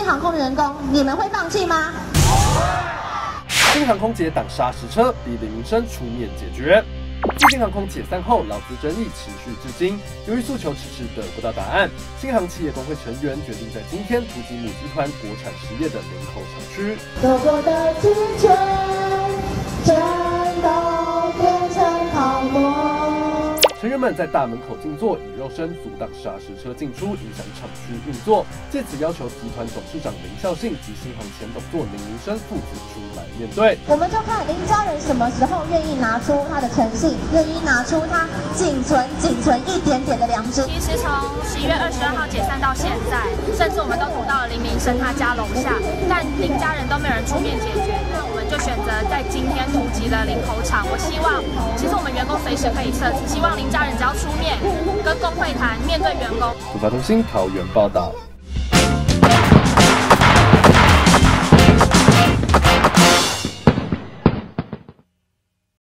航空员工，你们会放弃吗？ 新航空姐挡砂石车，逼李明生出面解决。继新航空解散后，劳资争议持续至今。由于诉求迟迟得不到答案，新航企业工会成员决定在今天突击母集团国产实业的林口厂区。 走过的青春，全都变成泡沫。 成员们在大门口静坐，以肉身阻挡砂石车进出，影响厂区运作。借此要求集团董事长林孝信及新航前董座林明生父子出来面对。 我们就看林家人什么时候愿意拿出他的诚信，愿意拿出他仅存一点点的良知。 其实从11月22号解散到现在，甚至我们都堵到了林明生他家楼下，但林家人都没有人出面解决。那我们就选择在今天突击的林口厂。我希望，其实我们员工随时可以撤资，希望林家人只要出面跟工会谈，面对员工。 突发中心桃园报道。